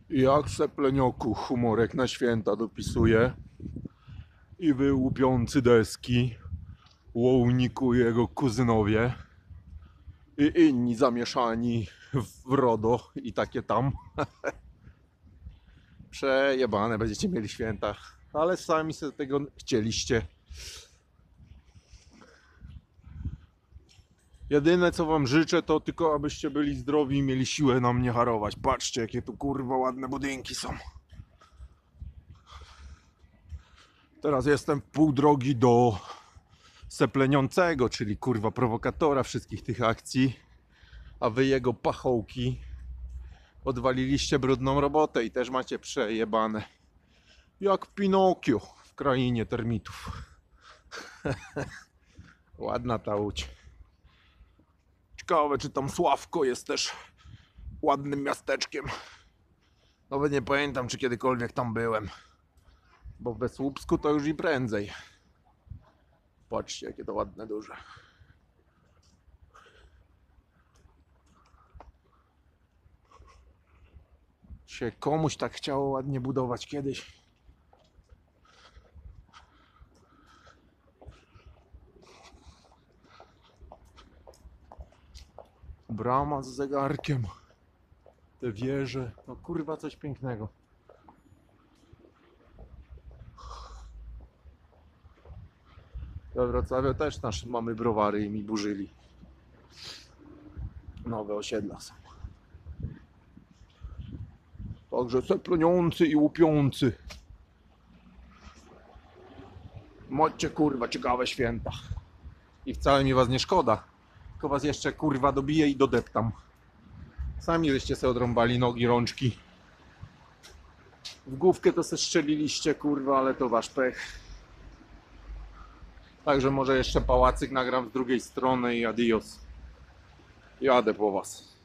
Jak se plenioku humorek na święta dopisuje i wy łupiący deski, Łołniku i jego kuzynowie i inni zamieszani w RODO i takie tam. Przejebane będziecie mieli święta, ale sami sobie tego chcieliście. Jedyne co wam życzę to tylko abyście byli zdrowi i mieli siłę na mnie harować. Patrzcie jakie tu kurwa ładne budynki są. Teraz jestem w pół drogi do Sepleniącego, czyli kurwa prowokatora wszystkich tych akcji, a wy jego pachołki odwaliliście brudną robotę i też macie przejebane. Jak Pinokio w krainie termitów. Ładna ta łódź. Ciekawe czy tam Sławko jest też ładnym miasteczkiem. Nawet nie pamiętam czy kiedykolwiek tam byłem. Bo w Słupsku to już i prędzej. Patrzcie jakie to ładne, duże. Się komuś tak chciało ładnie budować kiedyś. Brama z zegarkiem. Te wieże. No kurwa coś pięknego. We Wrocławiu też mamy browary i mi burzyli. Nowe osiedla są. Także sepleniący i łupiący. Macie kurwa ciekawe święta. I wcale mi was nie szkoda. Tylko was jeszcze kurwa dobiję i dodeptam. Sami żeście sobie odrąbali nogi, rączki. W główkę to se strzeliliście kurwa, ale to wasz pech. Także może jeszcze pałacyk nagram z drugiej strony i adios. Jadę po was.